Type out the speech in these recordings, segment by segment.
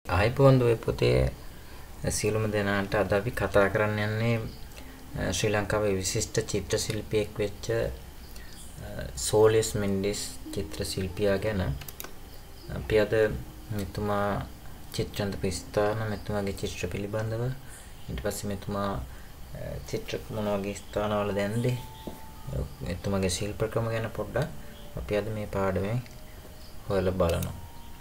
ආයිබෝන් දුවේ පුතේ සියලුම දෙනාට අද අපි කතා කරන්න යන්නේ ශ්‍රී ලංකාවේ විශිෂ්ට චිත්‍ර ශිල්පියෙක් වෙච්ච සෝලිස් මෙන්ඩිස් චිත්‍ර ශිල්පියා ගැන. අපි අද මෙතුමා චිත්‍රන්ත ප්‍රස්ථාන මෙතුමාගේ චිත්‍ර පිළිබඳව ඊට පස්සේ මෙතුමා චිත්‍ර මොන වගේ ස්ථානවල දැන්දේ මෙතුමාගේ ශිල්ප ක්‍රම ගැන පොඩ්ඩක් අපි අද මේ පාඩමේ හොයලා බලනවා.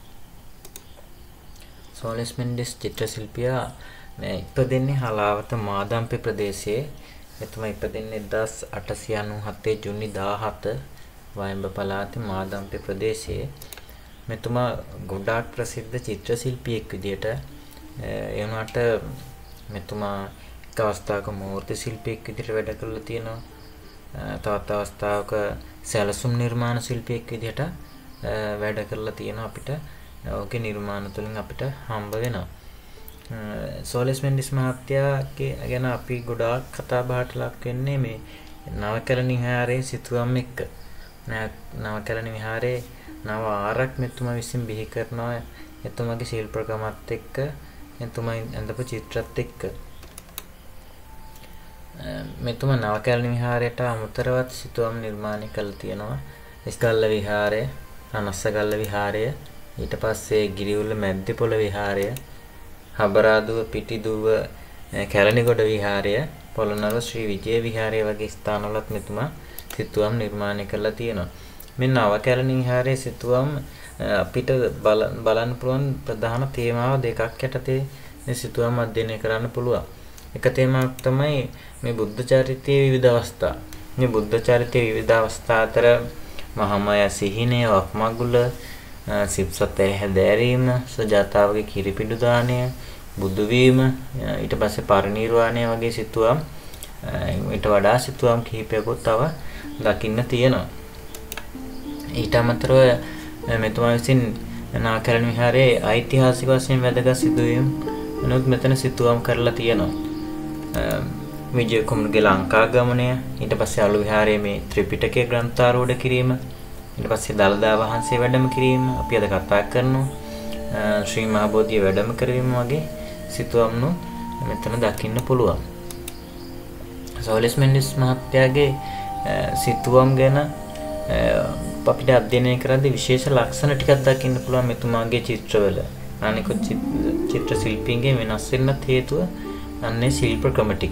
සෝලිස් මෙන්ඩිස් චිත්‍ර ශිල්පියා ඉපදෙන්නේ හලාවත මාදම්පි ප්‍රදේශයේ. මෙතුමා ඉපදෙන්නේ 1897 ජූනි 17 වයඹ පළාතේ මාදම්පි ප්‍රදේශයේ. මෙතුමා ගොඩාක් ප්‍රසිද්ධ චිත්‍ර ශිල්පියෙක් විදියට ඒ වුණාට මෙතුමා එක් අවස්ථාවක මූර්ති ශිල්පියෙක් විදියට වැඩ කරලා තියෙනවා. තවත් අවස්ථාවක සැලසුම් නිර්මාණ ශිල්පියෙක් විදියට වැඩ කරලා තියෙනවා. අපිට ඔහුගේ නිර්මාණ තුලින් අපිට හම්බ වෙනවා. සෝලිස් මෙන්ඩිස් මහත්තයාගේ ගැන අපි ගොඩාක් කතා බහට ලක් වෙන්නේ මේ නවකැලණි විහාරයේ සිතුවම් එක්ක. නවකැලණි විහාරයේ නව ආරක් මෙතුමා විසින් බිහි කරනවා. එතුමාගේ ශිල්ප ක්‍රමත් එක්ක එතුමා ඇඳපු චිත්‍රත් එක්ක. මෙතුමා නවකැලණි විහාරයට අමතරව සිතුවම් නිර්මාණය කළා තියෙනවා. ඉස්ගල්ල විහාරය, රණස්සගල්ල විහාරය, ඊට පස්සේ ගිරිඋල්ල මැද්දේපොළ විහාරය, හබරාදුව පිටිදුව කැලණිගොඩ විහාරය, පොළොන්නරුව ශ්‍රී විජය විහාරය වගේ ස්ථානවලත් මෙතුමා සිතුවම් නිර්මාණය කරලා තියෙනවා. මේ නවකැලණි විහාරයේ සිතුවම් අපිට බලන්න පුළුවන් ප්‍රධාන තේමාව දෙකක් යටතේ මේ සිතුවම් අධ්‍යයනය කරන්න පුළුවන්. එක තේමාවක් තමයි මේ බුද්ධ චරිතයේ විවිධ අවස්ථා. මේ බුද්ධ චරිතයේ විවිධ අවස්ථා අතර මහාමාය සිහිනය, වක්මගුල, සිප්සතේ හැදෑරීම, සජාතාවගේ කිරිපිඩු දාණය, බුදු වීම, ඊට පස්සේ පරිණිරවාණය වගේ සිතුවම් ඊට වඩා සිතුවම් කිහිපයකුත් තව දකින්න තියෙනවා. ඊට අමතරව මෙතුමා විසින් නවකැලණි විහාරයේ ඓතිහාසික වශයෙන් වැදගත් සිදුවීම් වෙනුත් මෙතන සිතුවම් කරලා තියෙනවා. විජය කුමාරගේ ලංකා ගමනය, ඊට පස්සේ අලු විහාරයේ මේ ත්‍රිපිටකය ග්‍රන්ථාරූඪ කිරීම, ඊට පස්සේ දළදා වහන්සේ වැඩම කිරීම අපි අද කතා කරනවා. ශ්‍රී මහා බෝධිය වැඩම කිරීම වගේ සිතුවම්නු මෙතන දකින්න පුළුවන්. සෝලිස් මෙන්ඩිස් මහත්තයාගේ සිතුවම් ගැන අපිට අධ්‍යයනය කරද්දී විශේෂ ලක්ෂණ ටිකක් දකින්න පුළුවන් මෙතුමාගේ චිත්‍රවල. අනිකුත් චිත්‍ර ශිල්පීන්ගේ වෙනස් වෙන්නත් හේතුව අන්නේ ශිල්ප ක්‍රම ටික.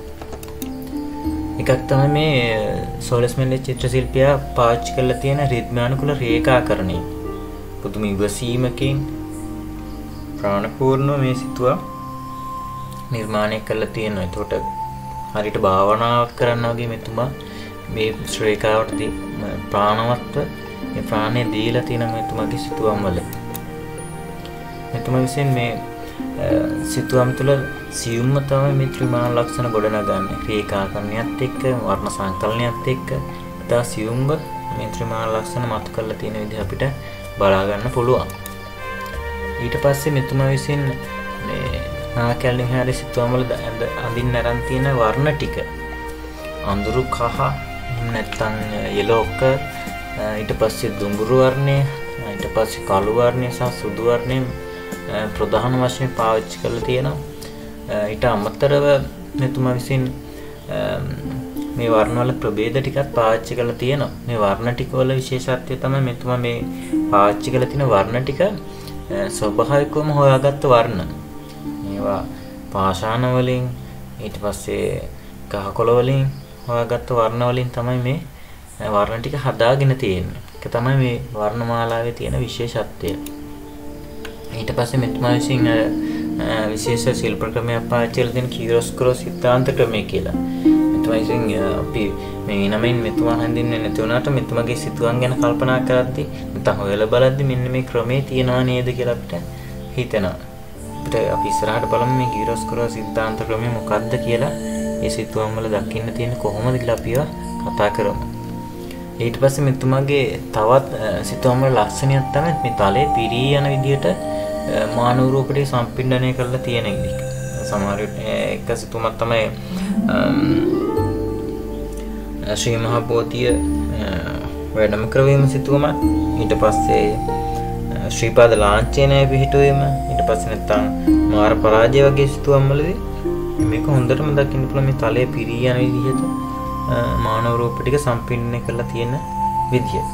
එකක් තමයි මේ සෝලිස් මෙන්ඩිස් චිත්‍ර ශිල්පියා පාවිච්චි කරලා තියෙන රිද්මානුකූල රේඛාකරණය. පුදුම ඉවසීමකින් ප්‍රාණපූර්ණව මේ සිතුවම් නිර්මාණය කරලා තියෙනවා. ඒකට හරියට භාවනාවක් කරනවා වගේ මෙතුමා මේ ශ්‍රේඛාවට ප්‍රාණවත්ව මේ ප්‍රාණය දීලා තියෙන මෙතුමාගේ සිතුවම් වල. මෙතුමා විසින් මේ සිතුවම් තුළ සියුම්ම තමයි මේ ත්‍රිමාන ලක්ෂණ ගොඩනගන්නේ. රේඛාකරණයත් එක්ක, වර්ණ සංකලනයත් එක්ක ඉතා සියුම්ව මේ ත්‍රිමාන ලක්ෂණ මතු කරලා තියෙන විදිහ අපිට බලා ගන්න පුළුවන්. ඊට පස්සේ මෙතුමා විසින් මේ නවකැලණි විහාරයේ සිතුවම් වල අඳින්න අරන් තියෙන වර්ණ ටික අඳුරු කහ, නැත්නම් යෙලෝක, ඊට පස්සේ දුඹුරු වර්ණය, ඊට පස්සේ කළු වර්ණය සහ සුදු වර්ණය ප්‍රධාන වශයෙන් පාවිච්චි කරලා තියෙනවා. ඊට අමතරව මෙතුමා විසින් මේ වර්ණවල ප්‍රභේද ටිකක් පාවිච්චි කරලා තියෙනවා. මේ වර්ණ ටික වල විශේෂත්වය තමයි මෙතුමා මේ පාවිච්චි කරලා තියෙන වර්ණ ටික ස්වභාවිකවම හොයාගත්ත වර්ණ. මේවා පාෂාණ වලින්, ඊට පස්සේ ගහකොළ වලින් හොයාගත්ත වර්ණ වලින් තමයි මේ වර්ණ ටික හදාගෙන තියෙන්නේ. ඒක තමයි මේ වර්ණමාලාවේ තියෙන විශේෂත්වය. ඊට පස්සේ මෙතුමා විසින් විශේෂ ශිල්ප ක්‍රමයක් පාවිච්චි කරලා තියෙන කීරොස්කරෝ සිද්ධාන්ත ක්‍රමය කියලා. මෙතුමා විසින් අපි මේ නමින් මෙතුමා හඳුන්වන්නේ නැති වුණාට මෙතුමාගේ සිතුවම් ගැන කල්පනා කරද්දී නැත්නම් හොයලා බලද්දී මෙන්න මේ ක්‍රමේ තියෙනවා නේද කියලා අපිට හිතෙනවා. අපිට අපි ඉස්සරහට බලමු මේ කීරොස්කරෝ සිද්ධාන්ත ක්‍රමය මොකක්ද කියලා. මේ සිතුවම් වල දකින්න තියෙන කොහොමද කියලා අපි කතා කරමු. ඊට පස්සේ මෙතුමාගේ තවත් සිතුවම් වල ලක්ෂණයක් තමයි මේ තලයේ පිරී යන විදිහට මානව රූපේ සම්පින්ඩණය කරලා තියෙන එක. සමහර එක සිතුවමක් තමයි ශ්‍රී මහා බෝධිය වැඩම කරවීම සිතුවමක්. ඊට පස්සේ ශ්‍රීපාද ලාංඡනය පිහිටුවීම ඊට පස්සේ නැත්තම් මාර පරාජය වගේ සිතුවම් වලදී මේක හොඳටම දකින්න පුළුවන් මේ තලයේ පිරී යන විදිහට මානව රූප ටික සම්පින්නය කරලා තියෙන විදිය.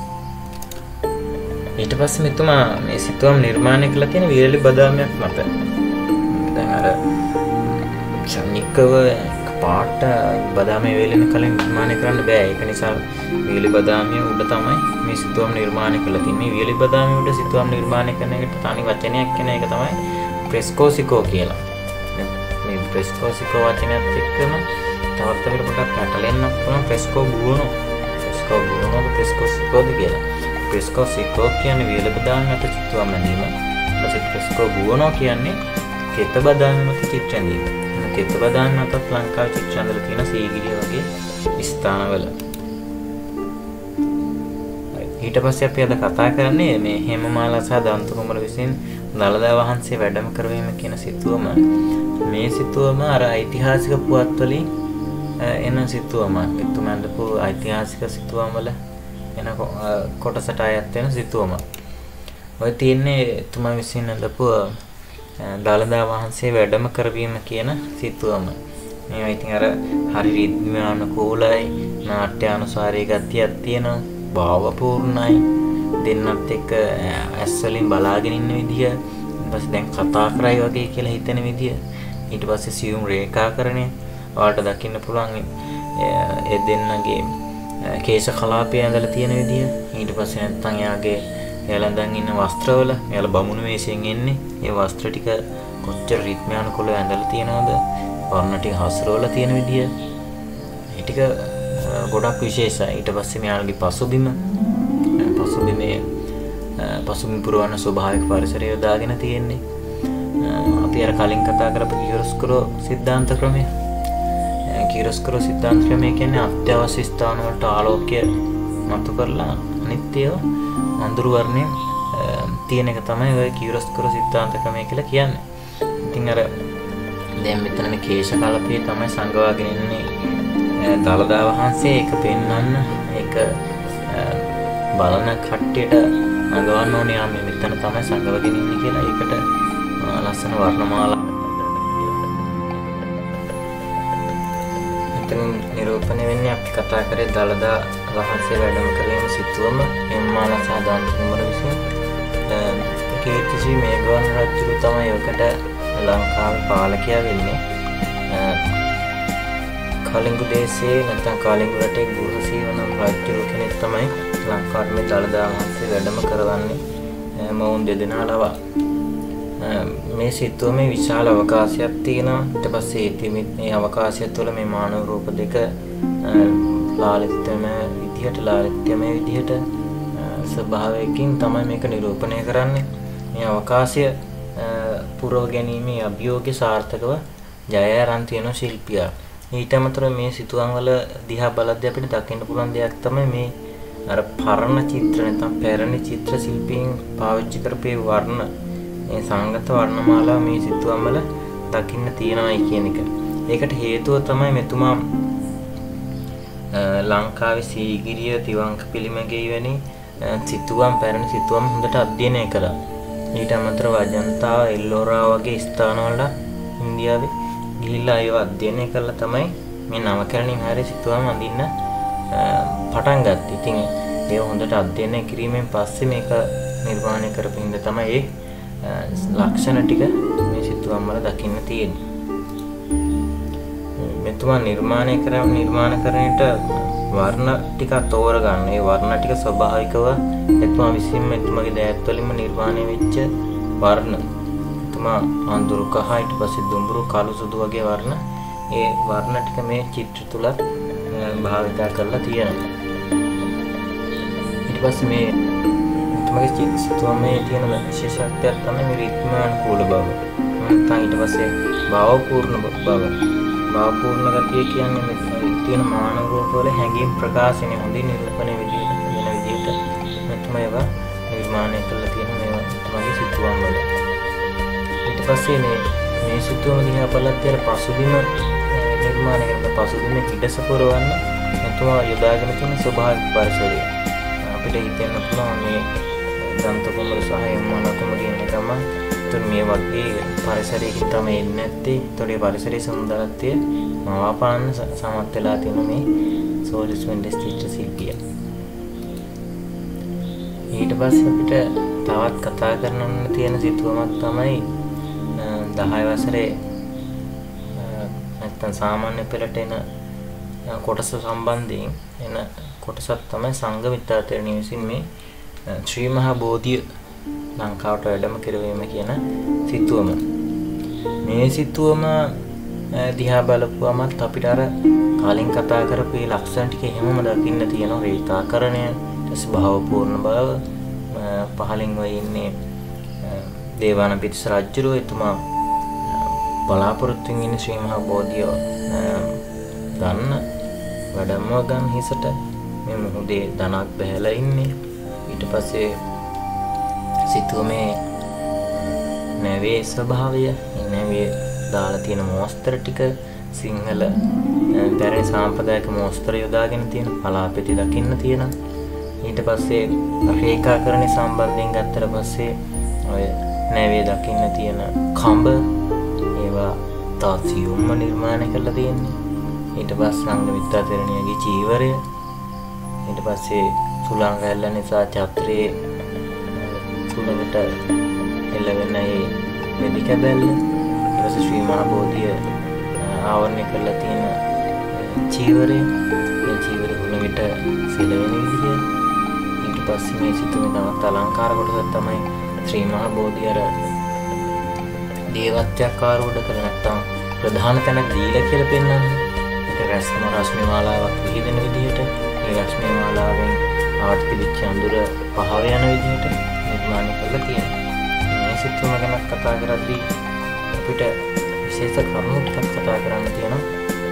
ඊට පස්සේ මෙතුමා මේ සිතුවම් නිර්මාණය කළා තියෙන විරලි බදාමයක් මත. දැන් අර ශනිකව පාට බදාමේ වේලෙන කලින් නිර්මාණය කරන්න බෑ. ඒක නිසා විරලි බදාමිය උඩ තමයි මේ සිතුවම් නිර්මාණය කළා තියෙන්නේ. මේ විරලි බදාමිය උඩ සිතුවම් නිර්මාණය කරන එකට තනි වචනයක් කියන එක තමයි ප්‍රෙස්කෝසිකෝ කියලා. මේ ප්‍රෙස්කෝසිකෝ වචනයත් එක්කම තවත් අපිට පොඩ්ඩක් පැටලෙන්නත් පුළුවන් ප්‍රෙස්කෝ බුනෝ. ප්‍රෙස්කෝ බුනෝ ප්‍රෙස්කෝසිකෝද කියලා. ප්‍රෙස්කෝසිකෝ කියන්නේ විරලි බදාමිය මත සිතුවම් ඇඳීම. ඊපස්සේ ප්‍රෙස්කෝ බුනෝ කියන්නේ කෙත බදාමිය මත චිත්‍ර ඇඳීම. කෙත බදාමිය මතත් ලංකාවේ චිත්‍ර ඇඳලා තියෙන සීගිරිය වගේ ස්ථානවල. ඊට පස්සේ අපි අද කතා කරන්නේ මේ හේමමාලා සහ දන්ත කුමර විසින් දළදා වහන්සේ වැඩම කරවීම කියන සිතුවම. මේ සිතුවම අර ඓතිහාසික පුවත් වලින් එන සිතුවම. එතුමා අඳපු ඓතිහාසික සිතුවම් වල එන කොටසට අයත් වෙන සිතුවම. ඔය තියෙන්නේ එතුමා විසින් අඳපු දළදා වහන්සේ වැඩම කරවීම කියන සිතුවම. මේවා ඉතින් අර හරි රිද්මයානුකූලයි, නාට්‍යානුසාරී ගතියක් තියෙනවා. භාවපූර්ණයි, දෙන්නත් එක්ක ඇස් වලින් බලාගෙන ඉන්න විදිය, ඊට පස්සේ දැන් කතා කරයි වගේ කියලා හිතෙන විදිය, ඊට පස්සේ සියුම් රේඛාකරණය ඔයාලට දකින්න පුළුවන් ඒ දෙන්නගේ කේශ කලාපය ඇඳලා තියෙන විදිය, ඊට පස්සේ නැත්තම් එයාගේ එයාලඳන් ඉන්න වස්ත්‍රවල එයාලා බමුණු වේශයෙන් එන්නේ, ඒ වස්ත්‍ර ටික කොච්චර රිද්මයානුකූලව ඇඳලා තියෙනවද, වර්ණ ටික හසුරවල තියෙන විදිය, ඒ ටික ගොඩක් විශේෂයි. ඊට පස්සේ මෙයාලගේ පසුබිම පුරවන ස්වභාවික පරිසරය යොදාගෙන තියෙන්නේ. අපි අර කලින් කතා කරපු කියොස්කරෝ සිද්ධාන්ත ක්‍රමය. කියොස්කරෝ සිද්ධාන්ත ක්‍රමය කියන්නේ අත්‍යවශ්‍ය ස්ථාන වලට ආලෝකය මතු කරලා අනිත්‍යව අඳුරු වර්ණයෙන් තියෙන එක තමයි ඔය කියොස්කරෝ සිද්ධාන්ත ක්‍රමය කියලා කියන්නේ. ඉතින් අර දැන් මෙතන මේ කේශ කලපයේ තමයි සංගවාගෙන ඉන්නේ දළදා වහන්සේ. ඒක පෙන්වන්න ඒක බලන කට්ටියට අඟවන්න ඕනේ යා මේ මෙතන තමයි සංගවගෙන ඉන්නේ කියලා. ඒකට ලස්සන වර්ණමාලා මෙතන නිරූපණය වෙන්නේ අපි කතා කරේ දළදා වහන්සේ වැඩම කරගෙන සිටුවම එම්මාලා සහ දන්ත කුමර විසින් කීර්තිශ්‍රී මේඝවර්ණ රජු තමයි ඔකට ලංකාවේ පාලකයා වෙන්නේ. කලිංගු දේශයේ නැත්නම් කලිංගු රටේ ගුහසීව නම් රජු කෙනෙක් තමයි ලංකාවට මේ දළදා වහන්සේ වැඩම කරවන්නේ. මොවුන් දෙදෙනා ලවා මේ සිතුවමේ විශාල අවකාශයක් තියෙනවා. ඊට පස්සේ මේ අවකාශය තුළ මේ මානව රූප දෙක ලාලිත්‍යමය විදිහට ස්වභාවයකින් තමයි මේක නිරූපණය කරන්නේ. මේ අවකාශය පුරව ගැනීමේ අභියෝගය සාර්ථකව ජය අරන් තියෙන ශිල්පියා. ඊට අමතරව මේ සිතුවම් වල දිහා බලද්දී අපිට දකින්න පුළුවන් දෙයක් තමයි මේ අර පරණ චිත්‍ර නැත්නම් පැරණි චිත්‍ර ශිල්පීන් පාවිච්චි කරපේ වර්ණ, මේ සංගත වර්ණමාලා මේ සිතුවම් වල දකින්න තියෙනවායි කියන එක. ඒකට හේතුව තමයි මෙතුමා ලංකාවේ සීගිරිය, තිවංක පිළිමගේ වැනි සිතුවම් පැරණි සිතුවම් හොඳට අධ්‍යයනය කළා. ඊට අමතරව අජන්තා, එල්ලෝරා වගේ ස්ථානවල ඉන්දියාවේ ගිහිල්ලා ඒව අධ්‍යයනය කරලා තමයි මේ නවකරණින් හැරි සිතුවම් අඳින්න පටන් ගත්තේ. ඉතින් ඒව හොඳට අධ්‍යයනය කිරීමෙන් පස්සේ මේක නිර්මාණය කරපින්ද තමයි ඒ ලක්ෂණ ටික මේ සිතුවම් වල දකින්න තියෙන්නේ. මෙතුමා නිර්මාණකරණයට වර්ණ ටික තෝරගන්න. ඒ වර්ණ ටික ස්වභාවිකව එතුමා විසින්ම එතුමාගේ දෑත් වලින්ම නිර්මාණය වෙච්ච වර්ණ. අඳුරු කහ, ඊට පස්සේ දුඹුරු, කළු, සුදු වගේ වර්ණ. ඒ වර්ණ ටික මේ චිත්‍ර තුල භාවිත කරලා තියෙනවා. ඊට පස්සේ මේ එතුමාගේ සිතුවමේ තියෙන විශේෂත්වයක් තමයි මේ රිද්මානුකූල බව. නැත්නම් ඊට පස්සේ භාවපූර්ණ බව. භාවපූර්ණ ගතිය කියන්නේ මේ තියෙන මානව රූප වල හැඟීම් ප්‍රකාශනය හොඳින් නිරූපණය වෙන විදිහට මෙතුමා ඒවා නිර්මාණය කරලා තියෙන මේවා එතුමාගේ සිතුවම් වල. ඊට පස්සේ මේ සිතුවම දිහා බලද්දී අර පසුබිම නිර්මාණය කරන පසුබිම හිඩස පුරවන්න එතුමා යොදාගෙන තියෙන ස්වභාවික පරිසරය අපිට හිතෙන්න පුළුවන්. මේ දන්ත කුමරු සහ යමන කුමරු ඉන්න ගම තුන් මේ වගේ පරිසරයකින් තමයි එන්නේ නැත්තේ. ඒතකොට ඒ පරිසරයේ සුන්දරත්වය මවාපාන්න සමත් වෙලා තියෙන මේ සෝලිස් මෙන්ඩෙස් චිත්‍රශිල්පිය. ඊට පස්සේ අපිට තවත් කතා කරන්න තියෙන සිතුවමක් තමයි 10 වසරේ නැත්තම් සාමාන්‍ය පෙළට එන කොටස සම්බන්ධයෙන් එන කොටසක් තමයි සංඝමිත්තා තෙරණිය විසින් මේ ශ්‍රී මහා බෝධිය ලංකාවට වැඩම කරවීම කියන සිතුවම. මේ සිතුවම දිහා බලපුවමත් අපිට අර කලින් කතා කරපු මේ ලක්ෂණ ටික එහෙමම දකින්න තියෙනවා. රේඛාකරණය, ස්වභාවපූර්ණ බව, පහලින් වෙ ඉන්නේ දේවානම්පියතිස්ස රජුරෝ එතුමා බලාපොරොත්තු වෙන ශ්‍රී මහා බෝධිය ගන්න වැඩම ගන්න හිසට මේ මොහොතේ ධනක් බහැලා ඉන්නේ. ඊට පස්සේ සිතුවමේ නැවේ ස්වභාවය, නැවේ දාලා තියෙන මෝස්තර ටික සිංහල පැරණි සාම්ප්‍රදායික මෝස්තර යොදාගෙන තියෙන පලාපෙති දකින්න තියෙන. ඊට පස්සේ රේඛාකරණය සම්බන්ධයෙන් ගත්තට පස්සේ ඔය නැවේ දකින්න තියෙන කඹ ඒවා තාසියුම්ම නිර්මාණය කරලා තියෙන්නේ. ඊට පස්සේ සංඝමිත්තා තෙරණියගේ චීවරය, ඊට පස්සේ සුළං රැල්ල නිසා චත්‍රයේ සුළඟට එළවෙන ඒ මෙදි කැබැල්ල, ඊට පස්සේ ශ්‍රී මහා බෝධිය ආවරණය කරලා තියෙන චීවරය, මේ චීවරය හුළඟට සෙලවෙන විදිය. ඊට පස්සේ මේ සිතුවේ තවත් අලංකාර කොටසක් තමයි ශ්‍රී මහා බෝධිය අර දේවත්වයක් ආරූඪ කරලා නැත්තම් ප්‍රධාන තැනක් දීලා කියලා පෙන්වන්නේ. රශ්මි මාලාවක් විහිදෙන විදිහට, ඒ රශ්මි මාලාවෙන් ආවට පිළිච්ච අඳුර පහව යන විදිහට නිර්මාණය කරලා තියෙනවා. මේ සිතුවම ගැන කතා කරද්දී අපිට විශේෂ කරුණු ටිකක් කතා කරන්න තියෙනවා.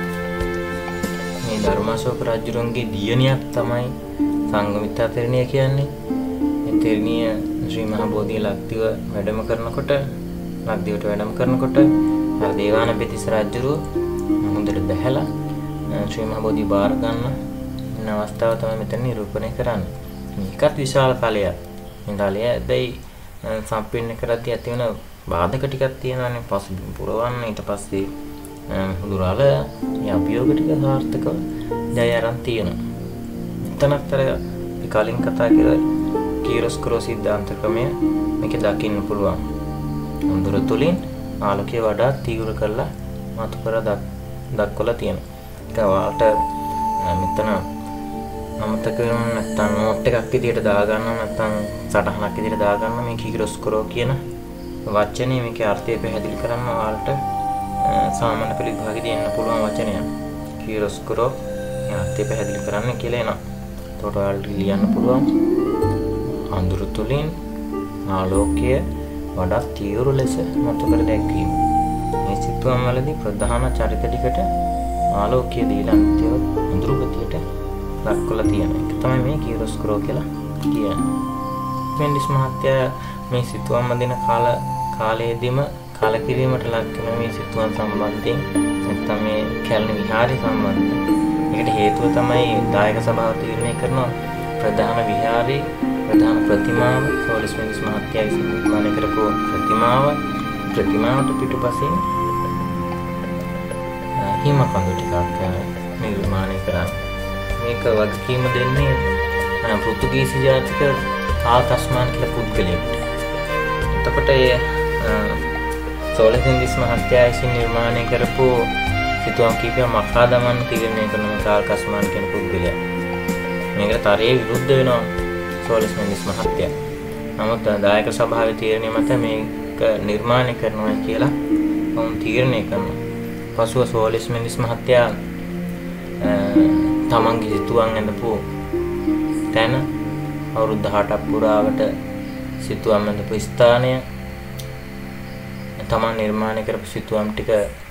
මේ ධර්මාශෝක රජුගේ දියණියක් තමයි සංඝමිත්තා තෙරණිය කියන්නේ. මේ තෙරණිය ශ්‍රී මහා බෝධිය ලක්දිව වැඩම කරනකොට, ලක්දිවට වැඩම කරනකොට අර දේවානම්පියතිස්ස රජුරෝ හොඳට බැහැලා ශ්‍රී මහා බෝධිය බාර ගන්න අවස්ථාව තමයි මෙතන නිරූපණය කරන්නේ. මේකත් විශාල කලයක්. මේ කලය ඇදයි සම්පූර්ණ කරද්දී ඇති වෙන බාධක ටිකක් තියෙනවානේ. පසුබිම් පුරවන්න, ඊට පස්සේ හුදුරාල මේ අභියෝග ටික සාර්ථකව ජය අරන් තියෙනවා. එතනතර අපි කලින් කතා කරලා කීරස්කරෝ සිද්ධාන්ත ක්‍රමය මේක දකින්න පුළුවන්. අඳුර තුලින් ආලෝකය වඩා තීව්‍ර කරලා මතු කර දක්වලා තියෙනවා. ඒක ඔයාලට මෙතන අමතක වෙනව නැත්නම් නෝට් එකක් විදියට දාගන්න, නැත්නම් සටහනක් විදියට දාගන්න මේ කීරස්කරෝ කියන වචනේ මේකේ අර්ථය පැහැදිලි කරන්න ඔයාලට සාමාන්‍ය පෙළ විභාගෙදී එන්න පුළුවන් වචනයක්. කීරස්කරෝ අර්ථය පැහැදිලි කරන්න කියලා එනවා. එතකොට ඔයාලට ලියන්න පුළුවන් අඳුර තුලින් ආලෝකය වඩා තීව්‍ර ලෙස මතු කර දැක්වීම. මේ සිතුවම් වලදී ප්‍රධාන චරිත ටිකට ආලෝකය දීලා අන්තිම අඳුරු ගතියට දක්වලා තියෙන එක තමයි මේ කීරස්කරෝ කියලා කියන්නේ. මෙන්ඩිස් මහත්තයා මේ සිතුවම් දින කාලයේදීම කලකිරීමට ලක් වෙන මේ සිතුවම් සම්බන්ධයෙන් නැත්නම් මේ කැලණි විහාරය සම්බන්ධයෙන්. ඒකට හේතුව තමයි දායක සභාව තීරණය කරන ප්‍රධාන විහාරයේ ප්‍රධාන ප්‍රතිමාව සෝලිස් මෙන්ඩිස් මහත්තයා විසින් නිර්මාණය කරපු ප්‍රතිමාවට පිටුපසින් හිම කඳු ටිකක් නිර්මාණය කරා. මේක වගකීම දෙන්නේ පෘතුගීසි ජාතික කාල් තස්මාන් කියලා පුද්ගලයෙකුට. එතකොට ඒ සෝලිස් මෙන්ඩිස් මහත්තයා විසින් නිර්මාණය කරපු සිතුවම් කීපයක් මකා දමන්න තීරණය කරන කාල් තස්මාන් කියන පුද්ගලයා. මේකට තරයේ විරුද්ධ වෙනවා සෝලිස් මෙන්ඩිස් මහත්තයා. නමුත් දායක සභාවේ තීරණය මත මේක නිර්මාණය කරනවා කියලා වුන් තීරණය කරනවා. පසුව සෝලිස් මෙන්ඩිස් මහත්තයා තමන්ගේ සිතුවම් ඇඳපු තැන අවුරුදු 18ක් පුරාවට සිතුවම් ඇඳපු ස්ථානය තමන් නිර්මාණය කරපු සිතුවම් ටික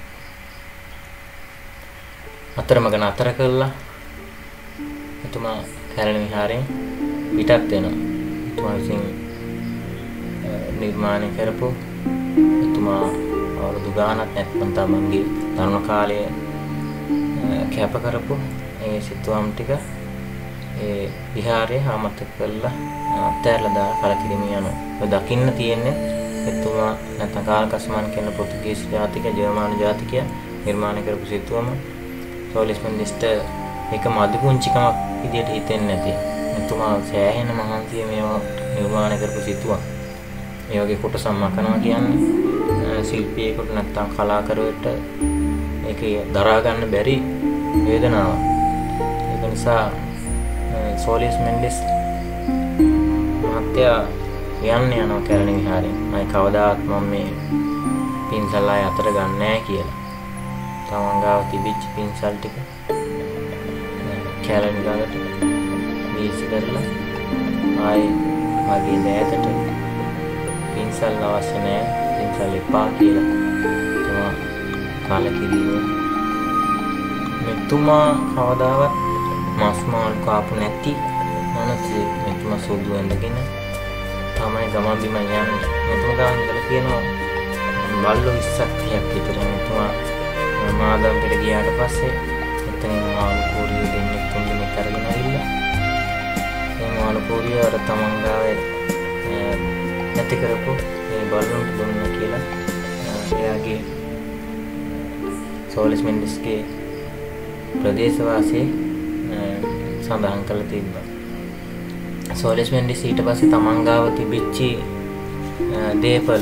අතරමඟ නතර කළා. එතුමා කැලණි විහාරයෙන් පිටත් වෙනවා. එතුමා විසින් නිර්මාණය කරපු එතුමා අවුරුදු ගානක් නැත්නම් තමන්ගේ තරුණ කාලයේ කැප කරපු ඒ සිතුවම් ටික ඒ විහාරය අමතක කරලා අත්හැරලා දාලා කලකිරීම යනවා. ඔය දකින්න තියෙන්නේ එතුමා නැත්නම් කාල්කස්මාන් කියන පෘතුගීසි ජාතික ජර්මන් ජාතිකයා නිර්මාණය කරපු සිතුවම සෝලිස් මෙන්ඩිස්ට ඒක මදි පුංචිකමක් විදියට හිතෙන්නේ නැති. එතුමා සෑහෙන මහන්සිය මේවා නිර්මාණය කරපු සිතුවක්. මේ වගේ කොටසක් මකනවා කියන්නේ ශිල්පියෙකුට නැත්නම් කලාකරුවෙකුට ඒක දරා ගන්න බැරි වේදනාවක්. ඒක නිසා සෝලිස් මෙන්ඩිස් මහත්තයා යන්නේ යනවා කැලණි විහාරයෙන්. මම කවදාවත් මම මේ පින්සල් ආය අතර ගන්න නැහැ කියලා. තමන් ගාව තිබිච්ච පින්සල් ටික කැලණි ගාවට වීසි කරලා ආයේ මගේ දෑතට පින්සල් අවශ්‍ය නැහැ, පින්සල් එපා කියලා තමා කලකිරීම. මෙතුමා කවදාවත් මස් මාළු කාපු නැති මනසේ මෙතුමා සුදු ඇඳගෙන තමයි ගමන් බිමන් යන්නේ. මෙතුමා ගාන ඉඳලා කියනවා බල්ලෝ 20ක් 30ක් විතර. මෙතුමා මාදම්පිට ගියාට පස්සේ එතනින් මාළු කෝරිය දෙන්නේ තුන්දෙනෙක් අරගෙන ආවිල්ලා මේ මාළු කෝරිය අර තමන් ගාවේ නැති කරපු මේ බල්ලොන්ට දුන්නා කියලා එයාගේ සෝලිස් මෙන්ඩිස්ගේ ප්‍රදේශවාසී සඳහන් කරලා තිබ්බා. සෝලිස් මෙන්ඩිස් ඊට පස්සේ තමන් ගාව තිබිච්ච දේපල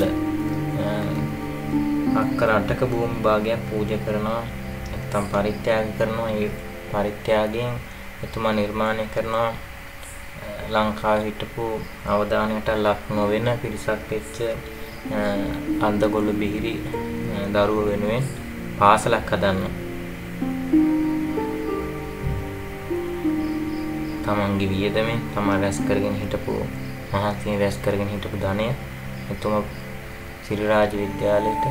අක්කර 8ක භූමි භාගයක් පූජා කරනවා, නැත්නම් පරිත්‍යාග කරනවා. ඒ පරිත්‍යාගයෙන් එතුමා නිර්මාණය කරනවා ලංකාවේ හිටපු අවදානයට ලක් නොවන පිරිසක් වෙච්ච අන්දගොල්ල බිහිරි දරුවෝ වෙනුවෙන් පාසලක් හදන්න. තමන්ගේ වියදමෙන් තමන් රැස් කරගෙන හිටපු මහන්සියෙන් රැස් කරගෙන හිටපු ධනය එතුමා සිරිරාජ විද්‍යාලයට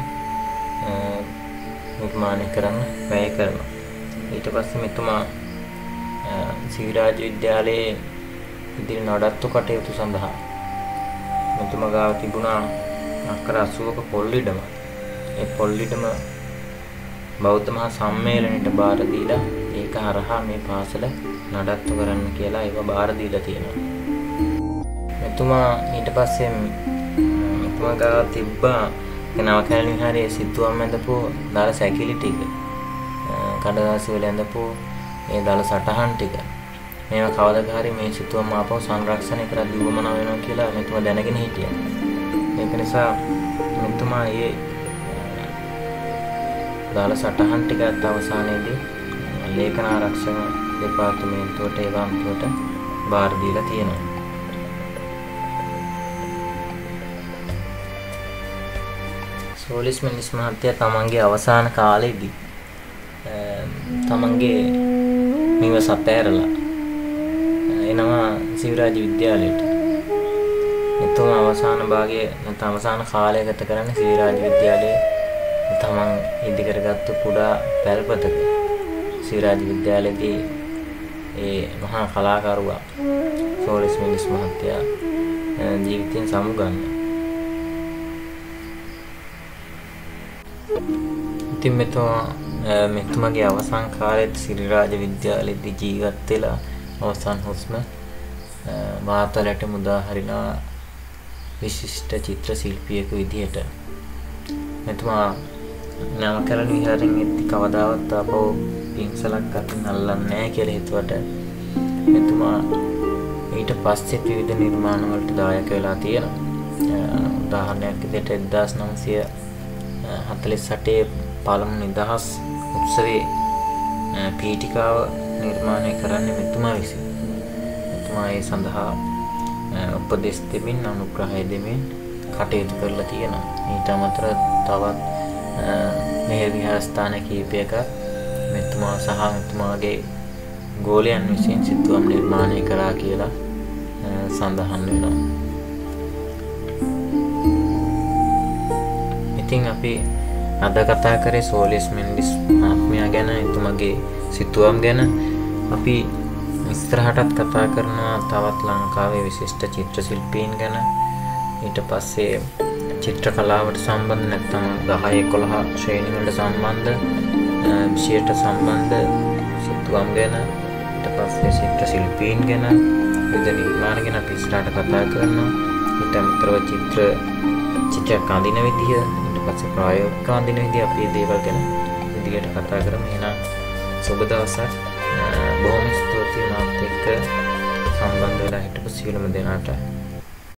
නිර්මාණය කරන්න වැය කරනවා. ඊට පස්සේ මෙතුමා සිරිරාජ විද්‍යාලයේ ඉදිරි නඩත්තු කටයුතු සඳහා මෙතුමා ගාව තිබුණා අක්කර 80ක පොල්ලිඩම. ඒ පොල්ලිඩම බෞද්ධ මහා සම්මේලනයට බාර දීලා ඒක හරහා මේ පාසල නඩත්තු කරන්න කියලා ඒව බාර දීලා තියෙනවා. මෙතුමා ඊට පස්සේ මෙතුමා ගාව තිබ්බා නවකැලණි විහාරයේ සිතුවම් ඇඳපු දල සැකිලි ටික, කඩදාසි වල ඇඳපු ඒ දල සටහන් ටික. මේවා කවදාක හරි මේ සිතුවම් ආපහු සංරක්ෂණය කරලා දීවමනා වෙනවා කියලා මෙතුමා දැනගෙන හිටියා. ඒක නිසා මෙතුමා මේ දල සටහන් ටිකත් අවසානයේදී ලේඛන ආරක්ෂක දෙපාර්තමේන්තුවට ඒ වන්තුවට බාර දීලා තියෙනවා. සෝලිස් මෙන්ඩිස් මහත්තයා තමන්ගේ අවසාන කාලෙදී තමන්ගේ නිවස අතෑරලා එනවා සිරිරාජ විද්‍යාලයට. එතුමා අවසාන භාගයේ නැත්නම් අවසාන කාලය ගත කරන්නේ සිරිරාජ විද්‍යාලයේ තමන් ඉදි කරගත්තු කුඩා පැල්පතක. සිරිරාජ විද්‍යාලයේදී ඒ මහා කලාකරුවා සෝලිස් මෙන්ඩිස් මහත්තයා ජීවිතයෙන් සමුගන්න. ඉතින් මෙතුමාගේ අවසාන කාලයේ සිරිරාජ විද්‍යාලයේදී ජීවත් වෙලා අවසාන හුස්ම වාතලට මුදා හරිනා විශිෂ්ට චිත්‍ර ශිල්පියෙකු විදිහට. මෙතුමා නවකැලණි විහාරයෙන් එද්දි කවදාවත් ආපහු පින්සලක් අතින් අල්ලන්නේ නැහැ කියලා හිතුවට මෙතුමා ඊට පස්සේ විවිධ නිර්මාණ වලට දායක වෙලා තියෙනවා. උදාහරණයක් විදිහට 1948 පළමු නිදහස් උත්සවයේ පීඨිකාව නිර්මාණය කරන්නේ මෙතුමා විසින්. මෙතුමා ඒ සඳහා උපදෙස් දෙමින් අනුග්‍රහය දෙමින් කටයුතු කරලා තියෙනවා. ඊට අමතරව තවත් මේ විහාරස්ථාන කීපයක මෙතුමා සහ මෙතුමාගේ ගෝලයන් විසින් සිතුවම් නිර්මාණය කරා කියලා සඳහන් වෙනවා. ඉතින් අපි අද කතා කරේ සෝලිස් මෙන්ඩිස් මහත්මයා ගැන, එතුමාගේ සිතුවම් ගැන. අපි ඉස්සරහටත් කතා කරනවා තවත් ලංකාවේ විශිෂ්ට චිත්‍ර ශිල්පීන් ගැන. ඊට පස්සේ චිත්‍ර කලාවට සම්බන්ධ නැත්නම් 10-11 ශ්‍රේණි වලට සම්බන්ධ විෂයට සම්බන්ධ සිතුවම් ගැන ඊට පස්සේ චිත්‍ර ශිල්පීන් ගැන විවිධ නිර්මාණ ගැන අපි ඉස්සරහට කතා කරනවා. ඊට අමතරව චිත්‍රයක් අඳින විදිය, ඊට පස්සේ ප්‍රායෝගික අඳින විදිය අපි මේ දේවල් ගැන ඉදිරියට කතා කරමු. එහෙනම් සුබ දවසක්. බොහොම ස්තුතියි මාත් එක්ක සම්බන්ධ වෙලා හිටපු සියලුම දෙනාට.